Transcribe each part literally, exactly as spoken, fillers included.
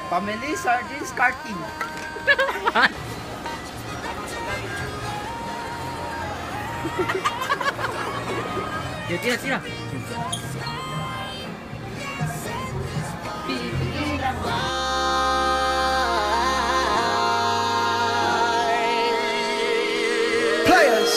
Family Sardines Karting. Ya, tira, tira. Players.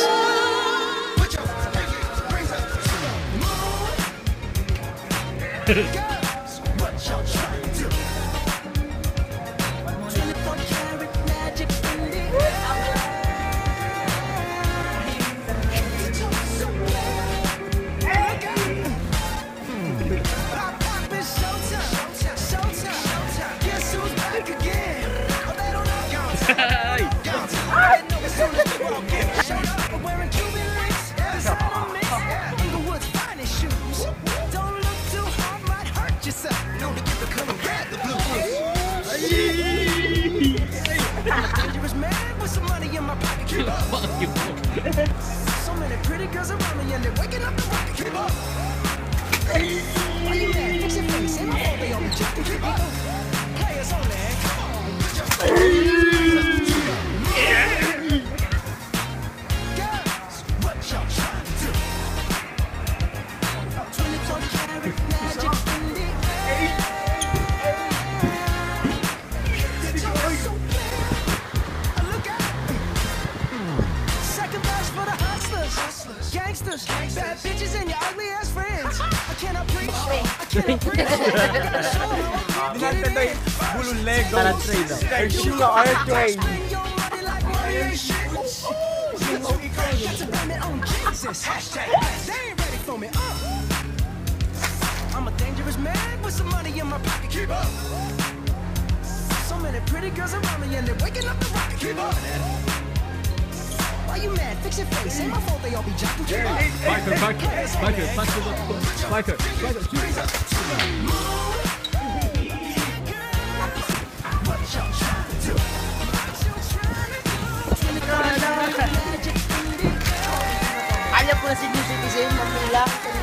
So many pretty girls around me and they're waking up the rocket. Keep up. Why you mad? Fix your face. Ain't my fault they all be jacking. Keep up. Players only. Come on. Girls, what y'all trying to do? twenty-four karat magic in the air. So bad. Look out. Second best for the hustlers, gangsters, bad bitches, and your ugly ass friends. I cannot preach, I cannot preach. Dinatanda yung bulong Lego. Para trade up. Like shoe na air train. I'm a dangerous man with some money in my pocket. Keep up. So many pretty girls around me and they're waking up the rocket. Keep up. Why you mad? Fix your face. Ain't my fault they all be jocking. Keep up. Michael, Michael, Michael, Michael, Michael, Michael, What y'all trying to do? Alam ko na si Citizen, mamila.